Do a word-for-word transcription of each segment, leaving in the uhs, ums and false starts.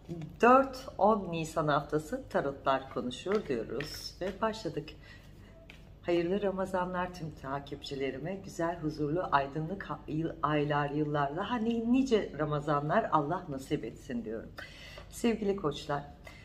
dört on Nisan haftası tarotlar konuşuyor diyoruz ve başladık. Hayırlı Ramazanlar tüm takipçilerime, güzel, huzurlu, aydınlık aylar, yıllar, daha nice Ramazanlar Allah nasip etsin diyorum. Sevgili koçlar,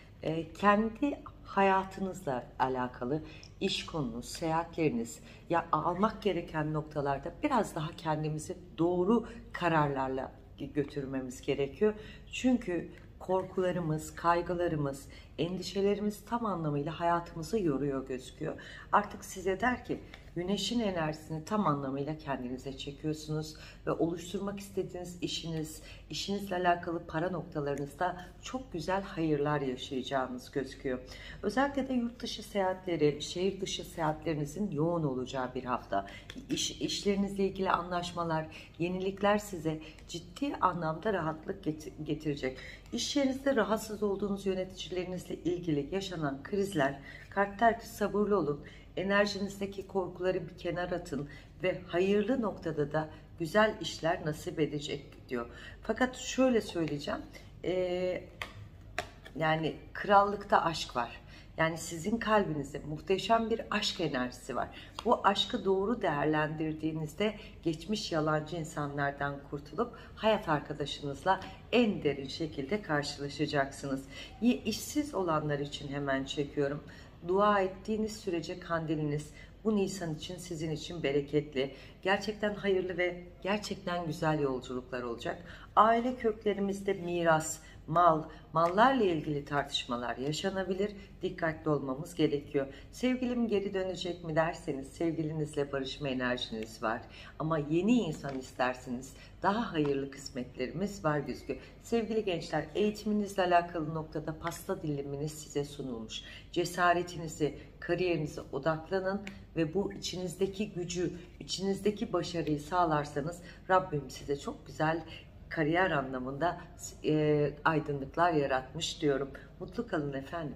kendi hayatınızla alakalı iş konunuz, seyahatleriniz, ya almak gereken noktalarda biraz daha kendimizi doğru kararlarla götürmemiz gerekiyor. Çünkü korkularımız, kaygılarımız, endişelerimiz tam anlamıyla hayatımızı yoruyor gözüküyor. Artık size der ki güneşin enerjisini tam anlamıyla kendinize çekiyorsunuz ve oluşturmak istediğiniz işiniz, işinizle alakalı para noktalarınızda çok güzel hayırlar yaşayacağınız gözüküyor. Özellikle de yurt dışı seyahatleri, şehir dışı seyahatlerinizin yoğun olacağı bir hafta. İş, işlerinizle ilgili anlaşmalar, yenilikler size ciddi anlamda rahatlık getirecek. İş yerinizde rahatsız olduğunuz yöneticilerinizle ilgili yaşanan krizler, kart der ki sabırlı olun, enerjinizdeki korkuları bir kenara atın ve hayırlı noktada da güzel işler nasip edecek diyor. Fakat şöyle söyleyeceğim, ee, yani krallıkta aşk var. Yani sizin kalbinizde muhteşem bir aşk enerjisi var. Bu aşkı doğru değerlendirdiğinizde geçmiş yalancı insanlardan kurtulup hayat arkadaşınızla en derin şekilde karşılaşacaksınız. İşsiz olanlar için hemen çekiyorum. Dua ettiğiniz sürece kandiliniz bu Nisan için sizin için bereketli, gerçekten hayırlı ve gerçekten güzel yolculuklar olacak. Aile köklerimizde miras, mal, mallarla ilgili tartışmalar yaşanabilir. Dikkatli olmamız gerekiyor. Sevgilim geri dönecek mi derseniz sevgilinizle barışma enerjiniz var. Ama yeni insan isterseniz daha hayırlı kısmetlerimiz var gözüküyor. Sevgili gençler, eğitiminizle alakalı noktada pasta diliminiz size sunulmuş. Cesaretinizi, kariyerinize odaklanın ve bu içinizdeki gücü, içinizdeki başarıyı sağlarsanız Rabbim size çok güzel kariyer anlamında e, aydınlıklar yaratmış diyorum. Mutlu kalın efendim.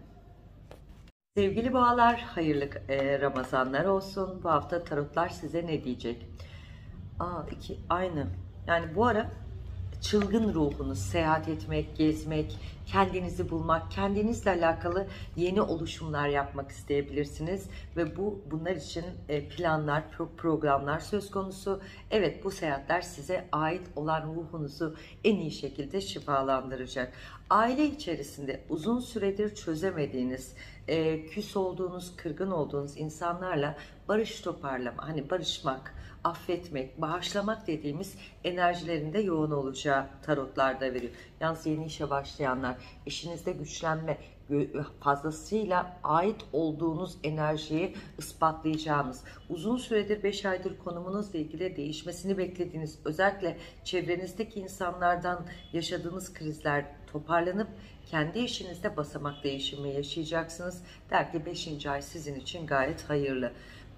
Sevgili boğalar, hayırlı e, Ramazanlar olsun. Bu hafta tarotlar size ne diyecek? Aa, iki aynı. Yani bu ara çılgın ruhunuz, seyahat etmek, gezmek, kendinizi bulmak, kendinizle alakalı yeni oluşumlar yapmak isteyebilirsiniz ve bu bunlar için planlar, programlar söz konusu. Evet, bu seyahatler size ait olan ruhunuzu en iyi şekilde şifalandıracak. Aile içerisinde uzun süredir çözemediğiniz, e, küs olduğunuz, kırgın olduğunuz insanlarla barış toparlama, hani barışmak, affetmek, bağışlamak dediğimiz enerjilerinde yoğun olacağı tarotlarda veriyor. Yalnız yeni işe başlayanlar, işinizde güçlenme, fazlasıyla ait olduğunuz enerjiyi ispatlayacağınız, uzun süredir beş aydır konumunuzla ilgili değişmesini beklediğiniz, özellikle çevrenizdeki insanlardan yaşadığınız krizler toparlanıp kendi işinizde basamak değişimi yaşayacaksınız. Der ki beşinci ay sizin için gayet hayırlı.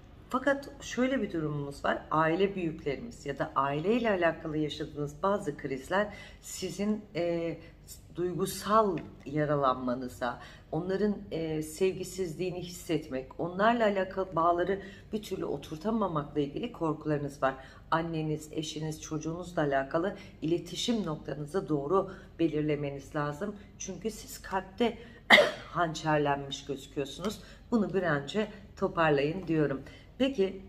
Fakat şöyle bir durumumuz var. Aile büyüklerimiz ya da aileyle alakalı yaşadığınız bazı krizler sizin e, duygusal yaralanmanıza, onların e, sevgisizliğini hissetmek, onlarla alakalı bağları bir türlü oturtamamakla ilgili korkularınız var. Anneniz, eşiniz, çocuğunuzla alakalı iletişim noktanızı doğru belirlemeniz lazım. Çünkü siz kalpte hançerlenmiş gözüküyorsunuz. Bunu bir an önce toparlayın diyorum. Peki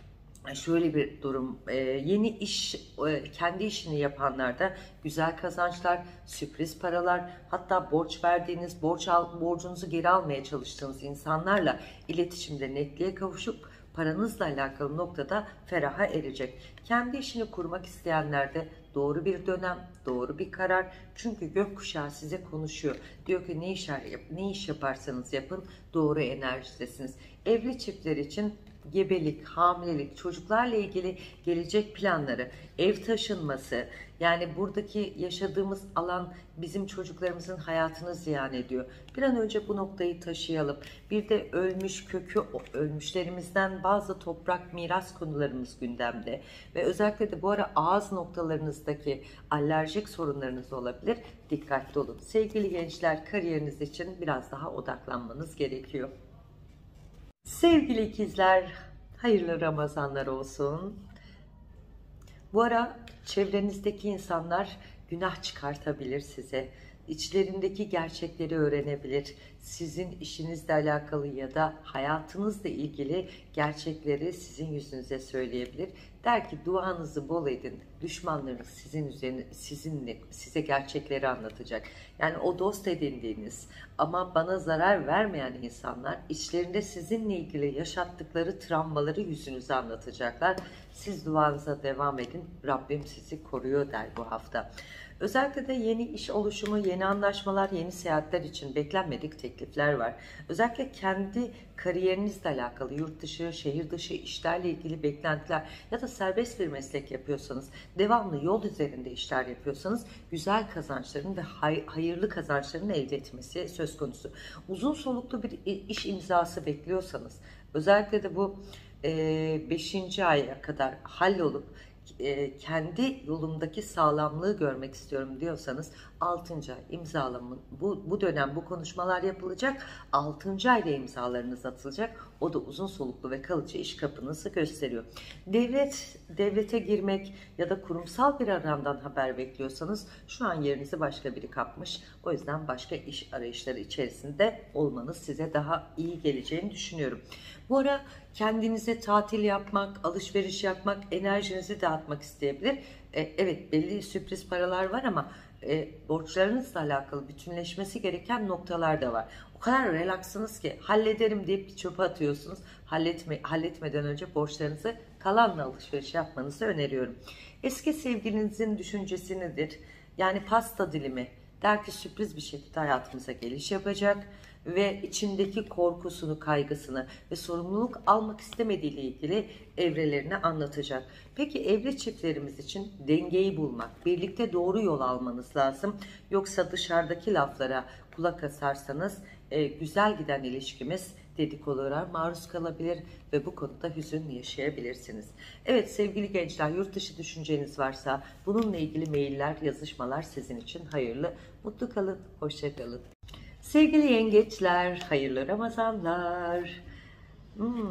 şöyle bir durum, yeni iş, kendi işini yapanlarda güzel kazançlar, sürpriz paralar, hatta borç verdiğiniz, borç al, borcunuzu geri almaya çalıştığınız insanlarla iletişimde netliğe kavuşup paranızla alakalı noktada feraha erecek. Kendi işini kurmak isteyenlerde doğru bir dönem, doğru bir karar. Çünkü gökkuşağı size konuşuyor. Diyor ki ne iş, ne iş yaparsanız yapın doğru enerjidesiniz. Evli çiftler için gebelik, hamilelik, çocuklarla ilgili gelecek planları, ev taşınması, yani buradaki yaşadığımız alan bizim çocuklarımızın hayatını ziyan ediyor. Bir an önce bu noktayı taşıyalım. Bir de ölmüş, kökü ölmüşlerimizden bazı toprak miras konularımız gündemde ve özellikle de bu ara ağız noktalarınızdaki alerjik sorunlarınız olabilir. Dikkatli olun. Sevgili gençler, kariyeriniz için biraz daha odaklanmanız gerekiyor. Sevgili ikizler, hayırlı Ramazanlar olsun. Bu ara çevrenizdeki insanlar günah çıkartabilir size. içlerindeki gerçekleri öğrenebilir. Sizin işinizle alakalı ya da hayatınızla ilgili gerçekleri sizin yüzünüze söyleyebilir. Der ki duanızı bol edin. Düşmanlarınız sizin üzerine, sizinle, size gerçekleri anlatacak. Yani o dost edindiğiniz ama bana zarar vermeyen insanlar içlerinde sizinle ilgili yaşattıkları travmaları yüzünüze anlatacaklar. Siz duanıza devam edin. Rabbim sizi koruyor der bu hafta. Özellikle de yeni iş oluşumu, yeni anlaşmalar, yeni seyahatler için beklenmedik teklifler var. Özellikle kendi kariyerinizle alakalı yurt dışı, şehir dışı işlerle ilgili beklentiler ya da serbest bir meslek yapıyorsanız, devamlı yol üzerinde işler yapıyorsanız güzel kazançların ve hay hayırlı kazançların elde etmesi söz konusu. Uzun soluklu bir iş imzası bekliyorsanız, özellikle de bu beşinci aya kadar hallolup kendi yolumdaki sağlamlığı görmek istiyorum diyorsanız altıncı ay imzalamın bu, bu dönem bu konuşmalar yapılacak. altıncı ayda imzalarınız atılacak. O da uzun soluklu ve kalıcı iş kapınızı gösteriyor. Devlet, devlete girmek ya da kurumsal bir alandan haber bekliyorsanız şu an yerinizi başka biri kapmış. O yüzden başka iş arayışları içerisinde olmanız size daha iyi geleceğini düşünüyorum. Bu ara kendinize tatil yapmak, alışveriş yapmak, enerjinizi dağıtmak isteyebilir. E, evet, belli sürpriz paralar var ama e, borçlarınızla alakalı bütünleşmesi gereken noktalar da var. O kadar relaksınız ki hallederim deyip çöpe atıyorsunuz. Halletme, halletmeden önce borçlarınızı kalanla alışveriş yapmanızı öneriyorum. Eski sevgilinizin düşüncesi nedir? Yani pasta dilimi der ki sürpriz bir şekilde hayatımıza geliş yapacak ve içindeki korkusunu, kaygısını ve sorumluluk almak istemediği ile ilgili evrelerini anlatacak. Peki evli çiftlerimiz için dengeyi bulmak, birlikte doğru yol almanız lazım. Yoksa dışarıdaki laflara kulak asarsanız e, güzel giden ilişkimiz dedikodulara maruz kalabilir ve bu konuda hüzün yaşayabilirsiniz. Evet sevgili gençler, yurt dışı düşünceniz varsa bununla ilgili mailler, yazışmalar sizin için hayırlı. Mutlu kalın, hoşça kalın. Sevgili yengeçler, hayırlı Ramazanlar. Hmm.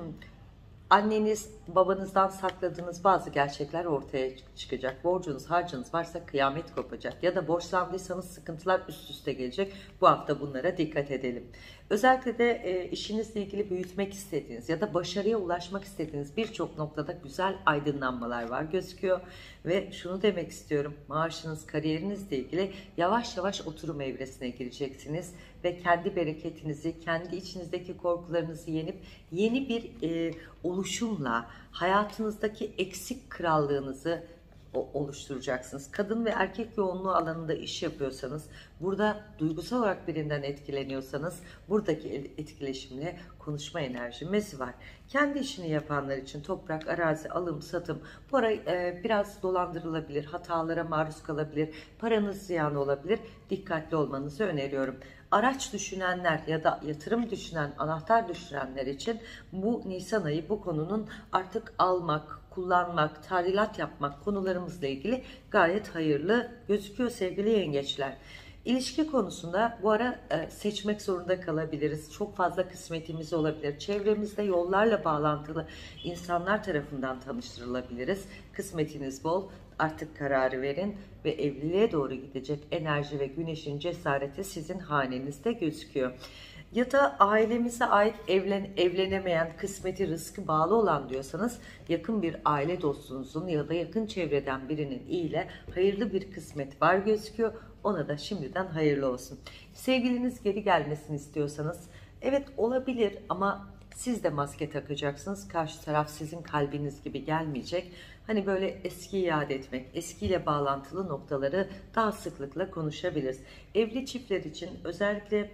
Anneniz, babanızdan sakladığınız bazı gerçekler ortaya çıkacak. Borcunuz, harcınız varsa kıyamet kopacak. Ya da borçlandıysanız sıkıntılar üst üste gelecek. Bu hafta bunlara dikkat edelim. Özellikle de e, işinizle ilgili büyütmek istediğiniz ya da başarıya ulaşmak istediğiniz birçok noktada güzel aydınlanmalar var gözüküyor. Ve şunu demek istiyorum, maaşınız, kariyerinizle ilgili yavaş yavaş oturum evresine gireceksiniz. Ve kendi bereketinizi, kendi içinizdeki korkularınızı yenip yeni bir e, oluşumla hayatınızdaki eksik krallığınızı oluşturacaksınız. Kadın ve erkek yoğunluğu alanında iş yapıyorsanız, burada duygusal olarak birinden etkileniyorsanız, buradaki etkileşimle konuşma enerjimiz var. Kendi işini yapanlar için toprak, arazi, alım, satım, bu ara e, biraz dolandırılabilir, hatalara maruz kalabilir, paranız ziyan olabilir. Dikkatli olmanızı öneriyorum. Araç düşünenler ya da yatırım düşünen, anahtar düşünenler için bu Nisan ayı bu konunun artık almak, kullanmak, tadilat yapmak konularımızla ilgili gayet hayırlı gözüküyor sevgili yengeçler. İlişki konusunda bu ara e, seçmek zorunda kalabiliriz. Çok fazla kısmetimiz olabilir. Çevremizde yollarla bağlantılı insanlar tarafından tanıştırılabiliriz. Kısmetiniz bol. Artık kararı verin ve evliliğe doğru gidecek enerji ve güneşin cesareti sizin hanenizde gözüküyor. Ya da ailemize ait evlen, evlenemeyen, kısmeti rızkı bağlı olan diyorsanız yakın bir aile dostunuzun ya da yakın çevreden birinin ile hayırlı bir kısmet var gözüküyor. Ona da şimdiden hayırlı olsun. Sevgiliniz geri gelmesini istiyorsanız evet olabilir ama siz de maske takacaksınız. Karşı taraf sizin kalbiniz gibi gelmeyecek. Hani böyle eskiyi iade etmek, eskiyle bağlantılı noktaları daha sıklıkla konuşabiliriz. Evli çiftler için özellikle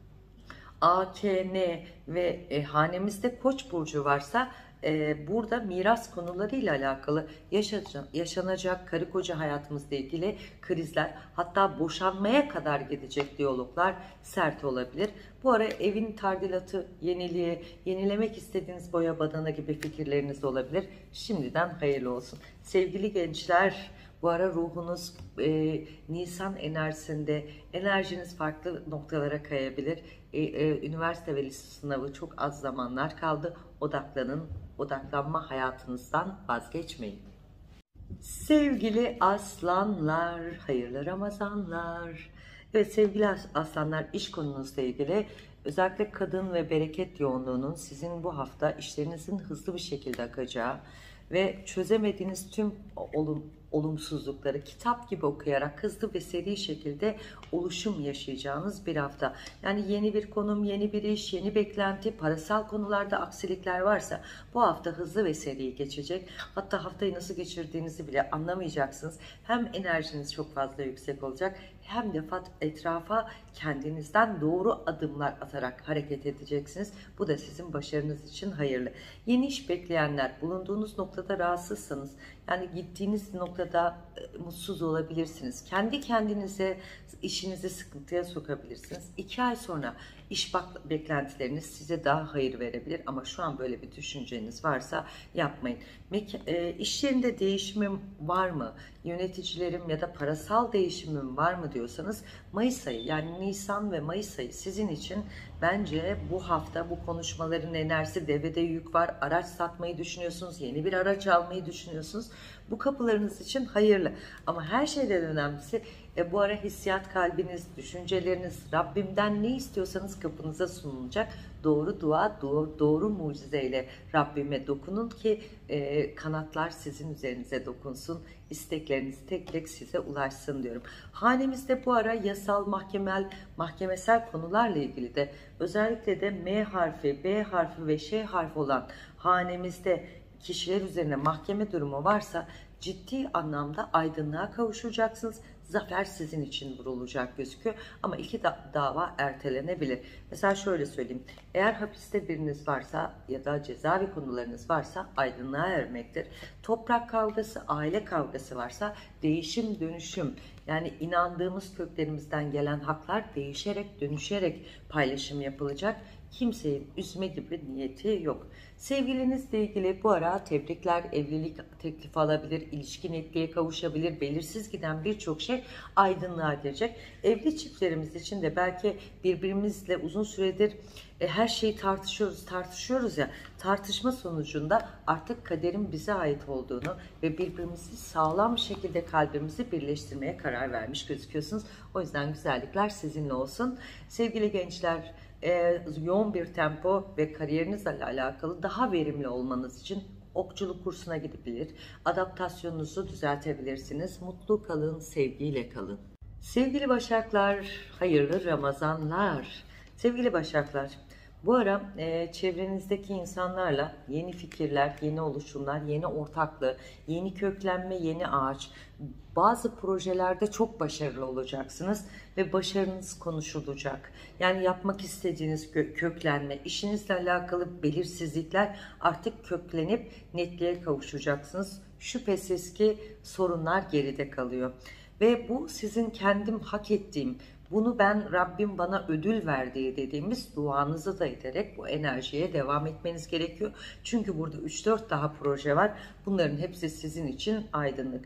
A, K, N ve e, hanemizde Koç burcu varsa e, burada miras konularıyla alakalı yaşanacak, yaşanacak karı koca hayatımızla ilgili krizler, hatta boşanmaya kadar gidecek diyaloglar sert olabilir. Bu ara evin tadilatı, yeniliği, yenilemek istediğiniz boya badana gibi fikirleriniz olabilir. Şimdiden hayırlı olsun. Sevgili gençler, bu ara ruhunuz e, Nisan enerjisinde, enerjiniz farklı noktalara kayabilir. E, e, üniversite ve lise sınavı çok az zamanlar kaldı. Odaklanın, odaklanma hayatınızdan vazgeçmeyin. Sevgili aslanlar, hayırlı Ramazanlar. Evet sevgili aslanlar, iş konunuzla ilgili özellikle kadın ve bereket yoğunluğunun sizin bu hafta işlerinizin hızlı bir şekilde akacağı ve çözemediğiniz tüm olum, olumsuzlukları kitap gibi okuyarak hızlı ve seri şekilde oluşum yaşayacağınız bir hafta. Yani yeni bir konum, yeni bir iş, yeni beklenti, parasal konularda aksilikler varsa bu hafta hızlı ve seri geçecek. Hatta haftayı nasıl geçirdiğinizi bile anlamayacaksınız. Hem enerjiniz çok fazla yüksek olacak, hem de etrafa kendinizden doğru adımlar atarak hareket edeceksiniz. Bu da sizin başarınız için hayırlı. Yeni iş bekleyenler, bulunduğunuz noktada rahatsızsanız, yani gittiğiniz noktada e, mutsuz olabilirsiniz. Kendi kendinize işinizi sıkıntıya sokabilirsiniz. İki ay sonra iş bak beklentileriniz size daha hayır verebilir ama şu an böyle bir düşünceniz varsa yapmayın. Mek e, iş yerinde değişimim var mı? Yöneticilerim ya da parasal değişimim var mı diyorsanız Mayıs ayı, yani Nisan ve Mayıs ayı sizin için bence bu hafta bu konuşmaların enerjisi, devrede yük var, araç satmayı düşünüyorsunuz, yeni bir araç almayı düşünüyorsunuz. Bu kapılarınız için hayırlı ama her şeyden önemlisi e, bu ara hissiyat, kalbiniz, düşünceleriniz, Rabbimden ne istiyorsanız kapınıza sunulacak. Doğru dua, doğru, doğru mucizeyle Rabbime dokunun ki e, kanatlar sizin üzerinize dokunsun. İstekleriniz tek tek size ulaşsın diyorum. Hanemizde bu ara yasal, mahkemel, mahkemesel konularla ilgili de özellikle de M harfi, B harfi ve Ş harfi olan hanemizde kişiler üzerine mahkeme durumu varsa ciddi anlamda aydınlığa kavuşacaksınız. Zafer sizin için vurulacak gözüküyor ama iki da dava ertelenebilir. Mesela şöyle söyleyeyim, eğer hapiste biriniz varsa ya da cezaevi konularınız varsa aydınlığa ermektir. Toprak kavgası, aile kavgası varsa değişim, dönüşüm, yani inandığımız köklerimizden gelen haklar değişerek, dönüşerek paylaşım yapılacak. Kimseyi üzme gibi niyeti yok. Sevgilinizle ilgili bu ara tebrikler, evlilik teklifi alabilir, ilişki netliğe kavuşabilir, belirsiz giden birçok şey aydınlığa girecek. Evli çiftlerimiz için de belki birbirimizle uzun süredir e, her şeyi tartışıyoruz, tartışıyoruz ya, tartışma sonucunda artık kaderin bize ait olduğunu ve birbirimizi sağlam şekilde kalbimizi birleştirmeye karar vermiş gözüküyorsunuz. O yüzden güzellikler sizinle olsun. Sevgili gençler, Ee, yoğun bir tempo ve kariyerinizle alakalı daha verimli olmanız için okçuluk kursuna gidebilir, adaptasyonunuzu düzeltebilirsiniz. Mutlu kalın, sevgiyle kalın. Sevgili Başaklar, hayırlı Ramazanlar. Sevgili Başaklar, bu ara e, çevrenizdeki insanlarla yeni fikirler, yeni oluşumlar, yeni ortaklığı, yeni köklenme, yeni ağaç, bazı projelerde çok başarılı olacaksınız ve başarınız konuşulacak. Yani yapmak istediğiniz köklenme, işinizle alakalı belirsizlikler artık köklenip netliğe kavuşacaksınız. Şüphesiz ki sorunlar geride kalıyor. Ve bu sizin kendim hak ettiğim, bunu ben Rabbim bana ödül verdiği dediğimiz duanızı da ederek bu enerjiye devam etmeniz gerekiyor. Çünkü burada üç dört daha proje var. Bunların hepsi sizin için aydınlık.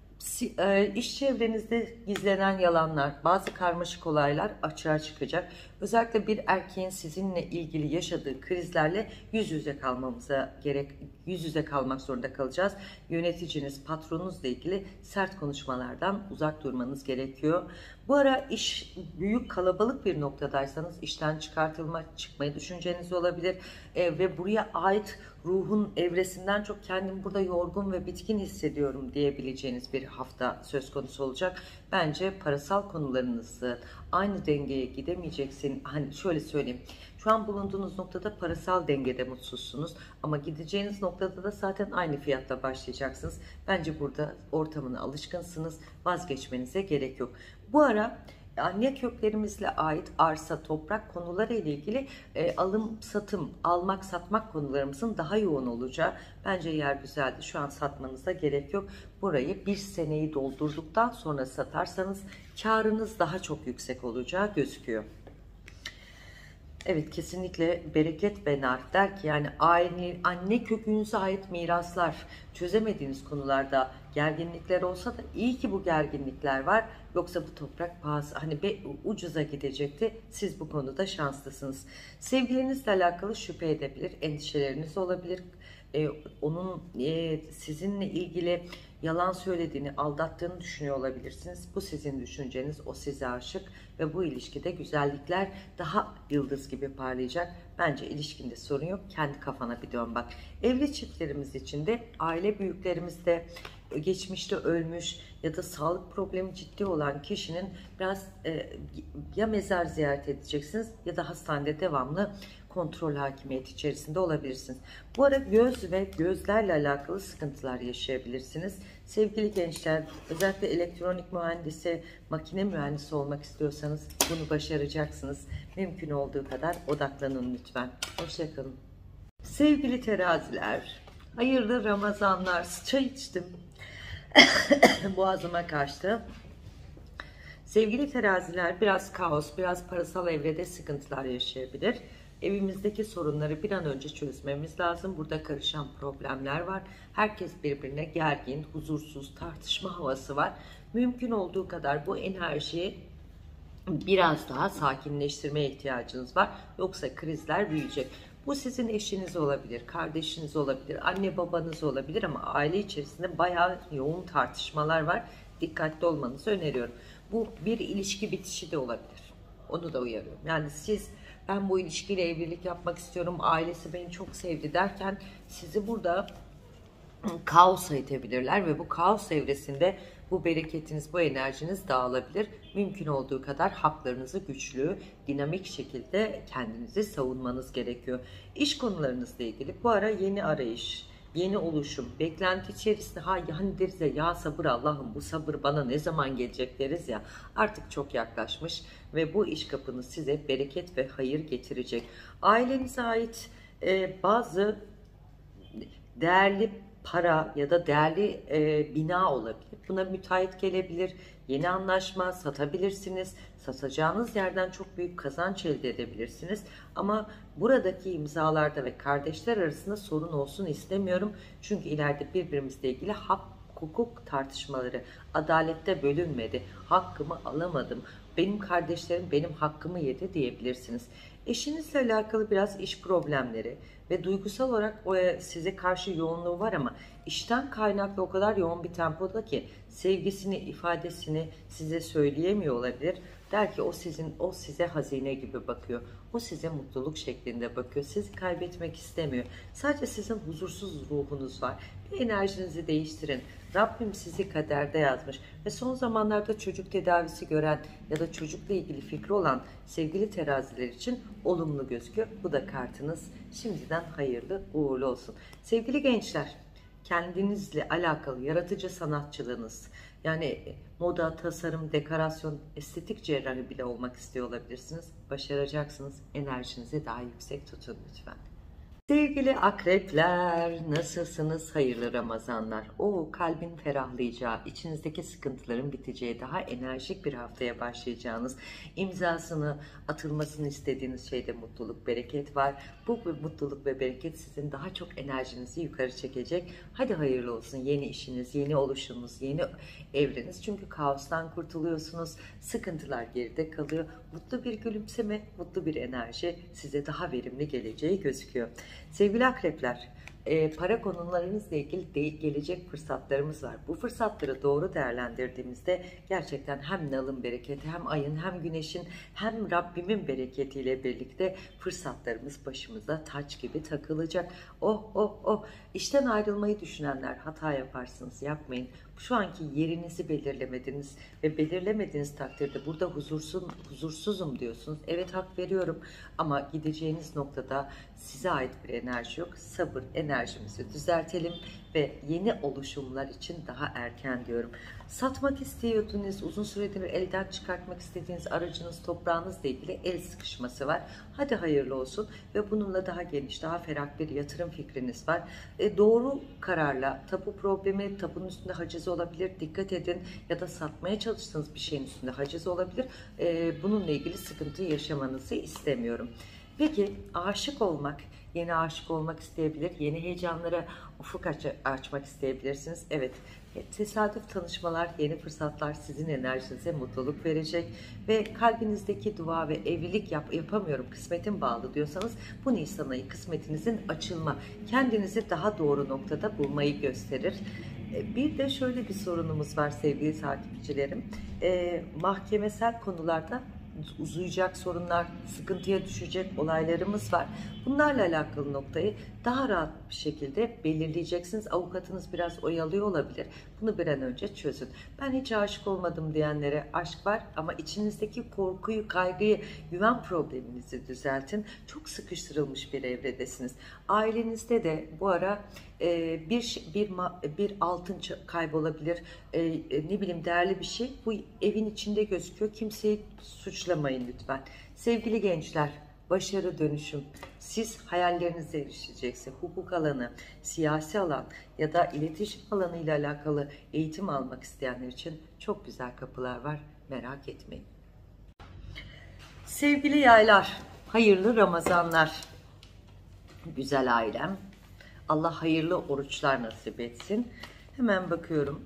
İş çevrenizde gizlenen yalanlar, bazı karmaşık olaylar açığa çıkacak. Özellikle bir erkeğin sizinle ilgili yaşadığı krizlerle yüz yüze kalmamıza gerek, yüz yüze kalmak zorunda kalacağız. Yöneticiniz, patronunuzla ilgili sert konuşmalardan uzak durmanız gerekiyor. Bu ara iş büyük, kalabalık bir noktadaysanız işten çıkartılma, çıkmayı düşünceniz olabilir e, ve buraya ait ruhun evresinden çok kendimi burada yorgun ve bitkin hissediyorum diyebileceğiniz bir hafta söz konusu olacak. Bence parasal konularınızı aynı dengeye gidemeyeceksin. Hani şöyle söyleyeyim, şu an bulunduğunuz noktada parasal dengede mutsuzsunuz ama gideceğiniz noktada da zaten aynı fiyatla başlayacaksınız. Bence burada ortamına alışkınsınız, vazgeçmenize gerek yok. Bu ara anne köklerimizle ait arsa, toprak konuları ile ilgili e, alım, satım, almak, satmak konularımızın daha yoğun olacağı. Bence yer güzeldi. Şu an satmanıza gerek yok. Burayı bir seneyi doldurduktan sonra satarsanız karınız daha çok yüksek olacağı gözüküyor. Evet, kesinlikle bereket ve nar der ki yani aile, anne kökünüze ait miraslar, çözemediğiniz konularda gerginlikler olsa da iyi ki bu gerginlikler var. Yoksa bu toprak pahası, hani be, ucuza gidecekti. Siz bu konuda şanslısınız. Sevgilinizle alakalı şüphe edebilir, endişeleriniz olabilir. Ee, onun e, sizinle ilgili yalan söylediğini, aldattığını düşünüyor olabilirsiniz. Bu sizin düşünceniz, o size aşık ve bu ilişkide güzellikler daha yıldız gibi parlayacak. Bence ilişkinde sorun yok. Kendi kafana bir dön bak. Evli çiftlerimiz için de aile büyüklerimizde geçmişte ölmüş ya da sağlık problemi ciddi olan kişinin biraz e, ya mezar ziyaret edeceksiniz ya da hastanede devamlı kontrol hakimiyeti içerisinde olabilirsiniz. Bu ara göz ve gözlerle alakalı sıkıntılar yaşayabilirsiniz. Sevgili gençler, özellikle elektronik mühendisi, makine mühendisi olmak istiyorsanız bunu başaracaksınız. Mümkün olduğu kadar odaklanın lütfen. Hoşça kalın. Sevgili teraziler, hayırlı Ramazanlar. Çay içtim. Boğazıma kaçtı. Sevgili teraziler, biraz kaos, biraz parasal evrede sıkıntılar yaşayabilir. Evimizdeki sorunları bir an önce çözmemiz lazım. Burada karışan problemler var. Herkes birbirine gergin, huzursuz, tartışma havası var. Mümkün olduğu kadar bu enerjiyi biraz daha sakinleştirmeye ihtiyacınız var. Yoksa krizler büyüyecek. Bu sizin eşiniz olabilir, kardeşiniz olabilir, anne babanız olabilir ama aile içerisinde bayağı yoğun tartışmalar var. Dikkatli olmanızı öneriyorum. Bu bir ilişki bitişi de olabilir. Onu da uyarıyorum. Yani siz ben bu ilişkiyle evlilik yapmak istiyorum, ailesi beni çok sevdi derken sizi burada kaosa itebilirler ve bu kaos evresinde bu bereketiniz, bu enerjiniz dağılabilir. Mümkün olduğu kadar haklarınızı güçlü, dinamik şekilde kendinizi savunmanız gerekiyor. İş konularınızla ilgili bu ara yeni arayış, yeni oluşum, beklenti içerisinde ha hani deriz ya, ya sabır Allah'ım bu sabır bana ne zaman gelecek deriz ya, artık çok yaklaşmış ve bu iş kapınız size bereket ve hayır getirecek. Ailenize ait e, bazı değerli para ya da değerli e, bina olabilir. Buna müteahhit gelebilir, yeni anlaşma satabilirsiniz. Satacağınız yerden çok büyük kazanç elde edebilirsiniz. Ama buradaki imzalarda ve kardeşler arasında sorun olsun istemiyorum. Çünkü ileride birbirimizle ilgili hak, hukuk tartışmaları, adalette bölünmedi, hakkımı alamadım, benim kardeşlerim benim hakkımı yedi diyebilirsiniz. Eşinizle alakalı biraz iş problemleri ve duygusal olarak o size karşı yoğunluğu var ama işten kaynaklı o kadar yoğun bir tempoda ki sevgisini, ifadesini size söyleyemiyor olabilir. Der ki o sizin, o size hazine gibi bakıyor. O size mutluluk şeklinde bakıyor. Sizi kaybetmek istemiyor. Sadece sizin huzursuz ruhunuz var. Bir enerjinizi değiştirin. Rabbim sizi kaderde yazmış ve son zamanlarda çocuk tedavisi gören ya da çocukla ilgili fikri olan sevgili teraziler için olumlu gözüküyor. Bu da kartınız. Şimdiden hayırlı uğurlu olsun. Sevgili gençler, kendinizle alakalı yaratıcı sanatçılığınız, yani moda, tasarım, dekorasyon, estetik cerrahi bile olmak istiyor olabilirsiniz. Başaracaksınız. Enerjinizi daha yüksek tutun lütfen. Sevgili akrepler, nasılsınız? Hayırlı Ramazanlar. O kalbin ferahlayacağı, içinizdeki sıkıntıların biteceği, daha enerjik bir haftaya başlayacağınız, imzasını atılmasını istediğiniz şeyde mutluluk, bereket var. Bu mutluluk ve bereket sizin daha çok enerjinizi yukarı çekecek. Hadi hayırlı olsun yeni işiniz, yeni oluşunuz, yeni evreniz. Çünkü kaostan kurtuluyorsunuz, sıkıntılar geride kalıyor. Mutlu bir gülümseme, mutlu bir enerji size daha verimli geleceği gözüküyor. Sevgili akrepler, e, para konularınızla ilgili de, gelecek fırsatlarımız var. Bu fırsatları doğru değerlendirdiğimizde gerçekten hem nalın bereketi, hem ayın, hem güneşin, hem Rabbimin bereketiyle birlikte fırsatlarımız başımıza taç gibi takılacak. Oh oh oh, işten ayrılmayı düşünenler hata yaparsınız, yapmayın. Şu anki yerinizi belirlemediniz ve belirlemediğiniz takdirde burada huzursuz, huzursuzum diyorsunuz. Evet, hak veriyorum ama gideceğiniz noktada size ait bir enerji yok. Sabır, enerjimizi düzeltelim ve yeni oluşumlar için daha erken diyorum. Satmak istiyordunuz, uzun süredir elden çıkartmak istediğiniz aracınız, toprağınızla ilgili el sıkışması var. Hadi hayırlı olsun ve bununla daha geniş, daha ferah bir yatırım fikriniz var. E, doğru kararla tapu problemi, tapunun üstünde haciz olabilir, dikkat edin, ya da satmaya çalıştığınız bir şeyin üstünde haciz olabilir. E, bununla ilgili sıkıntı yaşamanızı istemiyorum. Peki aşık olmak, yeni aşık olmak isteyebilir, yeni heyecanlara ufuk aç açmak isteyebilirsiniz. Evet, tesadüf tanışmalar, yeni fırsatlar sizin enerjinize mutluluk verecek ve kalbinizdeki dua ve evlilik yap yapamıyorum, kısmetim bağlı diyorsanız bu Nisan ayı kısmetinizin açılma, kendinizi daha doğru noktada bulmayı gösterir. Bir de şöyle bir sorunumuz var sevgili takipçilerim. E, mahkemesel konularda uzayacak sorunlar, sıkıntıya düşecek olaylarımız var. Bunlarla alakalı noktayı daha rahat bir şekilde belirleyeceksiniz. Avukatınız biraz oyalıyor olabilir. Bunu bir an önce çözün. Ben hiç aşık olmadım diyenlere aşk var ama içinizdeki korkuyu, kaygıyı, güven probleminizi düzeltin. Çok sıkıştırılmış bir evredesiniz. Ailenizde de bu ara e, bir bir bir altın kaybolabilir. E, e, ne bileyim değerli bir şey. Bu evin içinde gözüküyor. Kimseyi suçlamayın lütfen. Sevgili gençler, başarı dönüşüm. Siz hayallerinize erişeceksiniz. Hukuk alanı, siyasi alan ya da iletişim alanı ile alakalı eğitim almak isteyenler için çok güzel kapılar var. Merak etmeyin. Sevgili yaylar, hayırlı Ramazanlar. Güzel ailem. Allah hayırlı oruçlar nasip etsin. Hemen bakıyorum.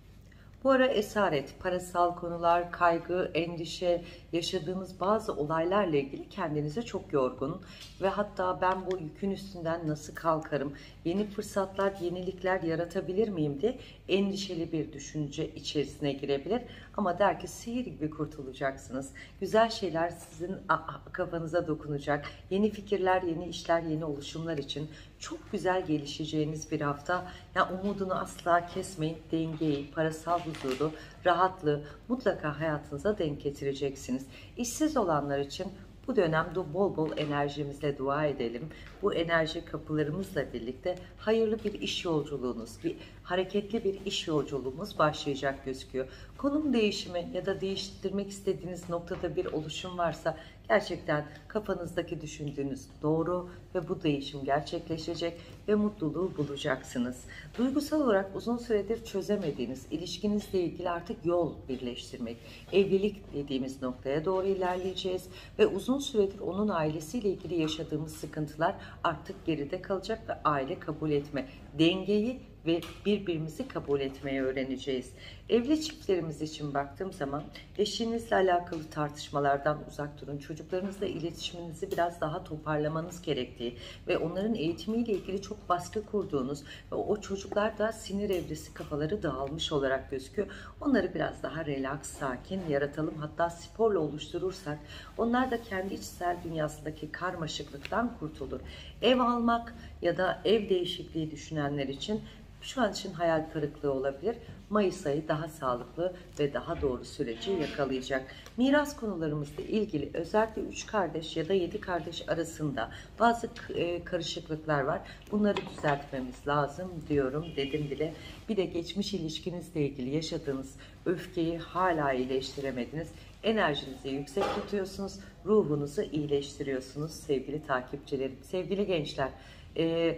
Bu ara esaret, parasal konular, kaygı, endişe, yaşadığınız bazı olaylarla ilgili kendinize çok yorgun ve hatta ben bu yükün üstünden nasıl kalkarım, yeni fırsatlar, yenilikler yaratabilir miyim diye endişeli bir düşünce içerisine girebilir. Ama der ki sihir gibi kurtulacaksınız. Güzel şeyler sizin kafanıza dokunacak. Yeni fikirler, yeni işler, yeni oluşumlar için çok güzel gelişeceğiniz bir hafta. Yani umudunu asla kesmeyin. Dengeyi, parasal huzuru, rahatlığı mutlaka hayatınıza denk getireceksiniz. İşsiz olanlar için bu dönemde bol bol enerjimizle dua edelim. Bu enerji kapılarımızla birlikte hayırlı bir iş yolculuğunuz, bir hareketli bir iş yolculuğumuz başlayacak gözüküyor. Konum değişimi ya da değiştirmek istediğiniz noktada bir oluşum varsa gerçekten kafanızdaki düşündüğünüz doğru ve bu değişim gerçekleşecek ve mutluluğu bulacaksınız. Duygusal olarak uzun süredir çözemediğiniz ilişkinizle ilgili artık yol birleştirmek, evlilik dediğimiz noktaya doğru ilerleyeceğiz ve uzun süredir onun ailesiyle ilgili yaşadığımız sıkıntılar artık geride kalacak ve aile kabul etme, dengeyi ve birbirimizi kabul etmeyi öğreneceğiz. Evli çiftlerimiz için baktığım zaman eşinizle alakalı tartışmalardan uzak durun. Çocuklarınızla iletişiminizi biraz daha toparlamanız gerektiği ve onların eğitimiyle ilgili çok baskı kurduğunuz ve o çocuklar da sinir evresi kafaları dağılmış olarak gözüküyor. Onları biraz daha relax, sakin yaratalım. Hatta sporla oluşturursak onlar da kendi içsel dünyasındaki karmaşıklıktan kurtulur. Ev almak ya da ev değişikliği düşünenler için şu an için hayal kırıklığı olabilir. Mayıs ayı daha sağlıklı ve daha doğru süreci yakalayacak. Miras konularımızla ilgili özellikle üç kardeş ya da yedi kardeş arasında bazı karışıklıklar var. Bunları düzeltmemiz lazım diyorum, dedim bile. Bir de geçmiş ilişkinizle ilgili yaşadığınız öfkeyi hala iyileştiremediniz. Enerjinizi yüksek tutuyorsunuz, ruhunuzu iyileştiriyorsunuz sevgili takipçilerim. Sevgili gençler, e,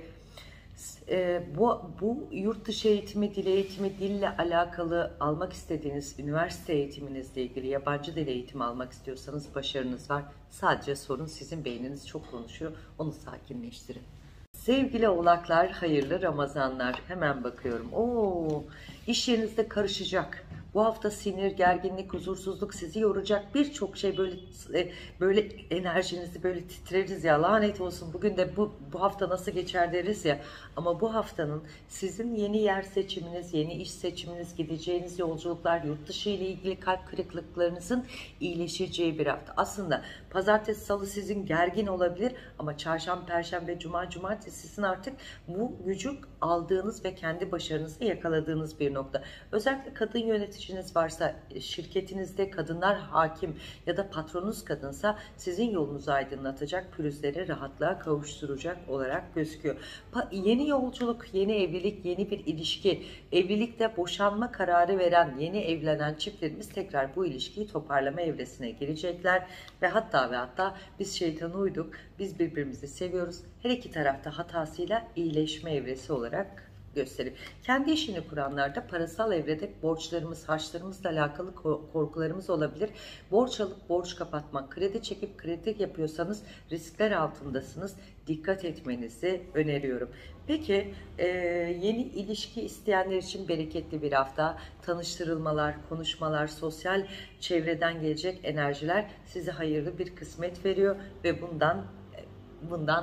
e, bu, bu yurt dışı eğitimi, dil eğitimi, dille alakalı almak istediğiniz üniversite eğitiminizle ilgili yabancı dil eğitimi almak istiyorsanız başarınız var. Sadece sorun sizin beyniniz çok konuşuyor, onu sakinleştirin. Sevgili oğlaklar, hayırlı Ramazanlar. Hemen bakıyorum. Oo, iş yerinizde karışacak. Bu hafta sinir, gerginlik, huzursuzluk sizi yoracak. Birçok şey böyle böyle enerjinizi böyle titreriz ya. Lanet olsun bugün de bu, bu hafta nasıl geçer deriz ya. Ama bu haftanın sizin yeni yer seçiminiz, yeni iş seçiminiz, gideceğiniz yolculuklar, yurt dışı ile ilgili kalp kırıklıklarınızın iyileşeceği bir hafta. Aslında pazartesi, salı sizin gergin olabilir ama çarşamba, perşembe, cuma, cumartesi sizin artık bu gücü aldığınız ve kendi başarınızı yakaladığınız bir nokta. Özellikle kadın yöneticiniz varsa, şirketinizde kadınlar hakim ya da patronunuz kadınsa sizin yolunuzu aydınlatacak, pürüzleri rahatlığa kavuşturacak olarak gözüküyor. Pa yeni yolculuk, yeni evlilik, yeni bir ilişki, evlilikte boşanma kararı veren, yeni evlenen çiftlerimiz tekrar bu ilişkiyi toparlama evresine girecekler ve hatta ve hatta biz şeytana uyduk, biz birbirimizi seviyoruz. Her iki tarafta hatasıyla iyileşme evresi olarak gösterip kendi işini kuranlarda parasal evrede borçlarımız, harçlarımızla alakalı korkularımız olabilir. Borç alıp borç kapatmak, kredi çekip kredi yapıyorsanız riskler altındasınız. Dikkat etmenizi öneriyorum. Peki e, yeni ilişki isteyenler için bereketli bir hafta. Tanıştırılmalar, konuşmalar, sosyal çevreden gelecek enerjiler size hayırlı bir kısmet veriyor ve bundan bundan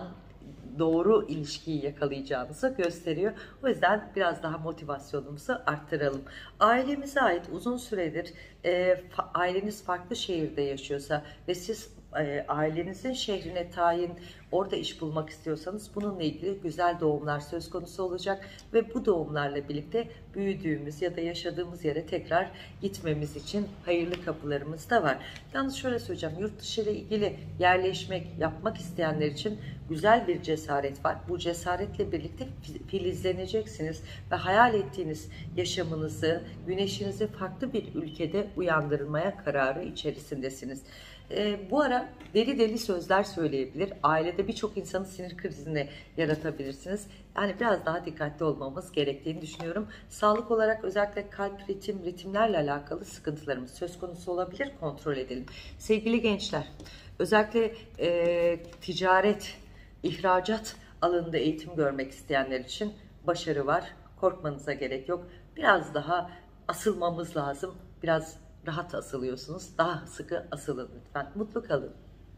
doğru ilişkiyi yakalayacağınızı gösteriyor. O yüzden biraz daha motivasyonumuzu arttıralım. Ailemize ait uzun süredir e, fa, aileniz farklı şehirde yaşıyorsa ve siz e, ailenizin şehrine tayin, orada iş bulmak istiyorsanız bununla ilgili güzel doğumlar söz konusu olacak ve bu doğumlarla birlikte büyüdüğümüz ya da yaşadığımız yere tekrar gitmemiz için hayırlı kapılarımız da var. Yalnız şöyle söyleyeceğim, yurt dışı ile ilgili yerleşmek, yapmak isteyenler için güzel bir cesaret var. Bu cesaretle birlikte filizleneceksiniz ve hayal ettiğiniz yaşamınızı, güneşinizi farklı bir ülkede uyandırmaya kararı içerisindesiniz. E, bu ara deli deli sözler söyleyebilir. Ailede birçok insanın sinir krizini yaratabilirsiniz. Yani biraz daha dikkatli olmamız gerektiğini düşünüyorum. Sağlık olarak özellikle kalp, ritim, ritimlerle alakalı sıkıntılarımız söz konusu olabilir. Kontrol edelim. Sevgili gençler, özellikle e, ticaret, ihracat alanında eğitim görmek isteyenler için başarı var. Korkmanıza gerek yok. Biraz daha asılmamız lazım. Biraz rahat asılıyorsunuz. Daha sıkı asılın lütfen. Mutlu kalın.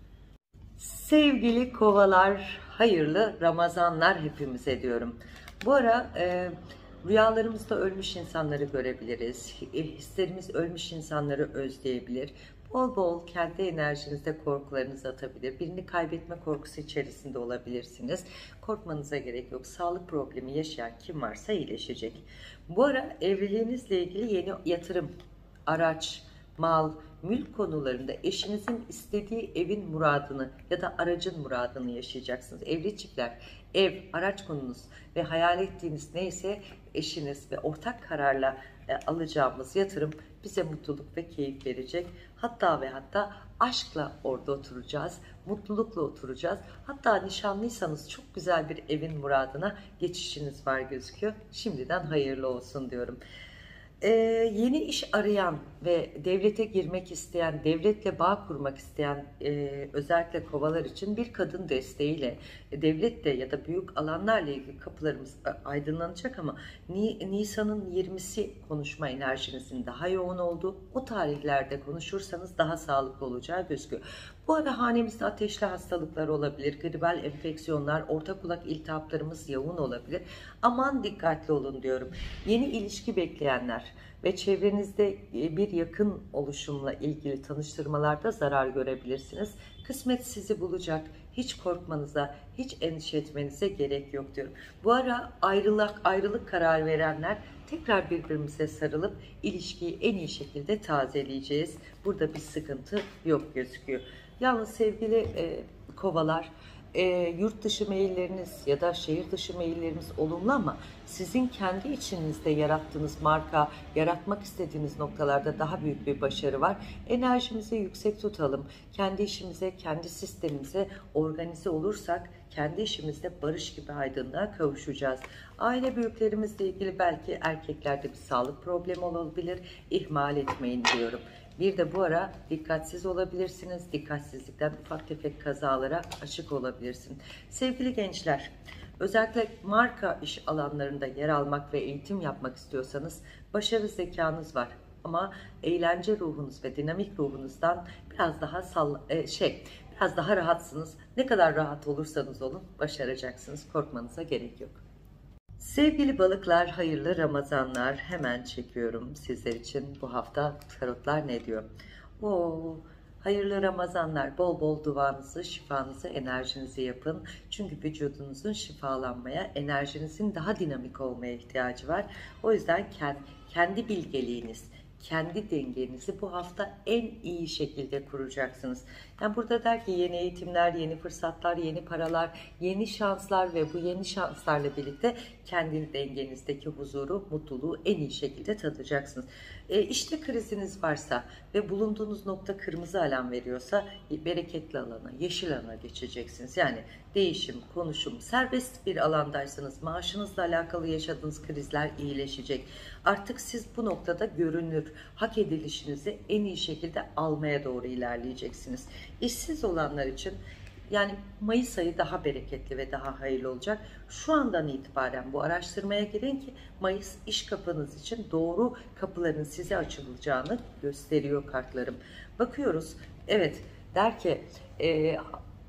Sevgili kovalar, hayırlı Ramazanlar hepimize diyorum. Bu ara e, rüyalarımızda ölmüş insanları görebiliriz. Hislerimiz ölmüş insanları özleyebilir. Bol bol kendi enerjinizde korkularınızı atabilir. Birini kaybetme korkusu içerisinde olabilirsiniz. Korkmanıza gerek yok. Sağlık problemi yaşayan kim varsa iyileşecek. Bu ara evliliğinizle ilgili yeni yatırım, araç, mal, mülk konularında eşinizin istediği evin muradını ya da aracın muradını yaşayacaksınız. Evli çiftler, ev, araç konunuz ve hayal ettiğiniz neyse eşiniz ve ortak kararla e, alacağımız yatırım bize mutluluk ve keyif verecek. Hatta ve hatta aşkla orada oturacağız, mutlulukla oturacağız. Hatta nişanlıysanız çok güzel bir evin muradına geçişiniz var gözüküyor. Şimdiden hayırlı olsun diyorum. Ee, yeni iş arayan ve devlete girmek isteyen, devletle bağ kurmak isteyen e, özellikle kovalar için bir kadın desteğiyle e, devlette ya da büyük alanlarla ilgili kapılarımız aydınlanacak ama Nisan'ın yirmisi konuşma enerjinizin daha yoğun olduğu, o tarihlerde konuşursanız daha sağlıklı olacağı gözüküyor. Bu ara hanemizde ateşli hastalıklar olabilir, gribal enfeksiyonlar, orta kulak iltihaplarımız yoğun olabilir. Aman dikkatli olun diyorum. Yeni ilişki bekleyenler ve çevrenizde bir yakın oluşumla ilgili tanıştırmalarda zarar görebilirsiniz. Kısmet sizi bulacak. Hiç korkmanıza, hiç endişe etmenize gerek yok diyorum. Bu ara ayrılık, ayrılık karar verenler tekrar birbirimize sarılıp ilişkiyi en iyi şekilde tazeleyeceğiz. Burada bir sıkıntı yok gözüküyor. Yalnız sevgili e, kovalar, e, yurt dışı mailleriniz ya da şehir dışı mailleriniz olumlu ama sizin kendi içinizde yarattığınız marka, yaratmak istediğiniz noktalarda daha büyük bir başarı var. Enerjimizi yüksek tutalım. Kendi işimize, kendi sistemimize organize olursak kendi işimizde barış gibi aydınlığa kavuşacağız. Aile büyüklerimizle ilgili belki erkeklerde bir sağlık problemi olabilir. İhmal etmeyin diyorum. Bir de bu ara dikkatsiz olabilirsiniz. Dikkatsizlikten ufak tefek kazalara açık olabilirsin. Sevgili gençler, özellikle marka iş alanlarında yer almak ve eğitim yapmak istiyorsanız başarı zekanız var. Ama eğlence ruhunuz ve dinamik ruhunuzdan biraz daha sall e, şey, biraz daha rahatsınız. Ne kadar rahat olursanız olun başaracaksınız. Korkmanıza gerek yok. Sevgili balıklar, hayırlı Ramazanlar. Hemen çekiyorum sizler için bu hafta tarotlar ne diyor. Oo, hayırlı Ramazanlar. Bol bol duanızı, şifanızı, enerjinizi yapın. Çünkü vücudunuzun şifalanmaya, enerjinizin daha dinamik olmaya ihtiyacı var. O yüzden kendi bilgeliğiniz, kendi dengenizi bu hafta en iyi şekilde kuracaksınız. Yani burada der ki yeni eğitimler, yeni fırsatlar, yeni paralar, yeni şanslar ve bu yeni şanslarla birlikte kendi dengenizdeki huzuru, mutluluğu en iyi şekilde tadacaksınız. E, işte kriziniz varsa ve bulunduğunuz nokta kırmızı alan veriyorsa bereketli alana, yeşil alana geçeceksiniz. Yani değişim, konuşum, serbest bir alandaysanız maaşınızla alakalı yaşadığınız krizler iyileşecek. Artık siz bu noktada görünür, hak edilişinizi en iyi şekilde almaya doğru ilerleyeceksiniz. İşsiz olanlar için yani Mayıs ayı daha bereketli ve daha hayırlı olacak. Şu andan itibaren bu araştırmaya girin ki Mayıs iş kapınız için doğru kapıların size açılacağını gösteriyor kartlarım. Bakıyoruz, evet der ki e,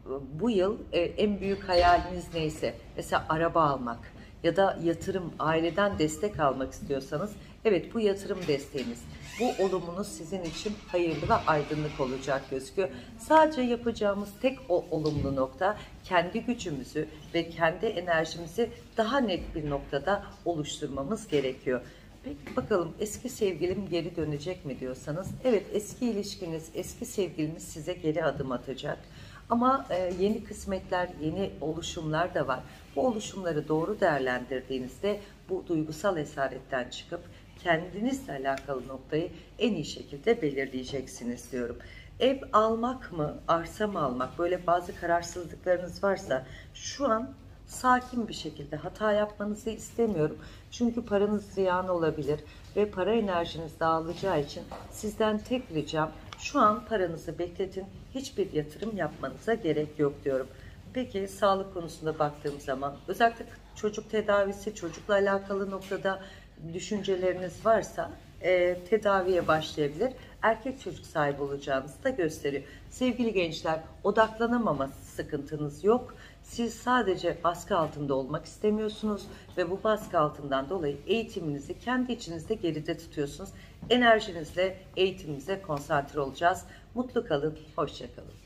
bu yıl e, en büyük hayaliniz neyse, mesela araba almak ya da yatırım, aileden destek almak istiyorsanız, evet bu yatırım desteğiniz, bu olumunuz sizin için hayırlı ve aydınlık olacak gözüküyor. Sadece yapacağımız tek o olumlu nokta, kendi gücümüzü ve kendi enerjimizi daha net bir noktada oluşturmamız gerekiyor. Peki bakalım, eski sevgilim geri dönecek mi diyorsanız, evet eski ilişkiniz, eski sevgiliniz size geri adım atacak. Ama e, yeni kısmetler, yeni oluşumlar da var. Bu oluşumları doğru değerlendirdiğinizde bu duygusal esaretten çıkıp kendinizle alakalı noktayı en iyi şekilde belirleyeceksiniz diyorum. Ev almak mı, arsa mı almak, böyle bazı kararsızlıklarınız varsa şu an sakin bir şekilde, hata yapmanızı istemiyorum. Çünkü paranız ziyan olabilir ve para enerjiniz dağılacağı için sizden tek ricam, şu an paranızı bekletin, hiçbir yatırım yapmanıza gerek yok diyorum. Peki sağlık konusunda baktığım zaman, özellikle çocuk tedavisi, çocukla alakalı noktada düşünceleriniz varsa e, tedaviye başlayabilir. Erkek çocuk sahibi olacağınızı da gösteriyor. Sevgili gençler, odaklanamama sıkıntınız yok. Siz sadece baskı altında olmak istemiyorsunuz ve bu baskı altından dolayı eğitiminizi kendi içinizde geride tutuyorsunuz. Enerjinizle eğitimimize konsantre olacağız. Mutlu kalın, hoşça kalın.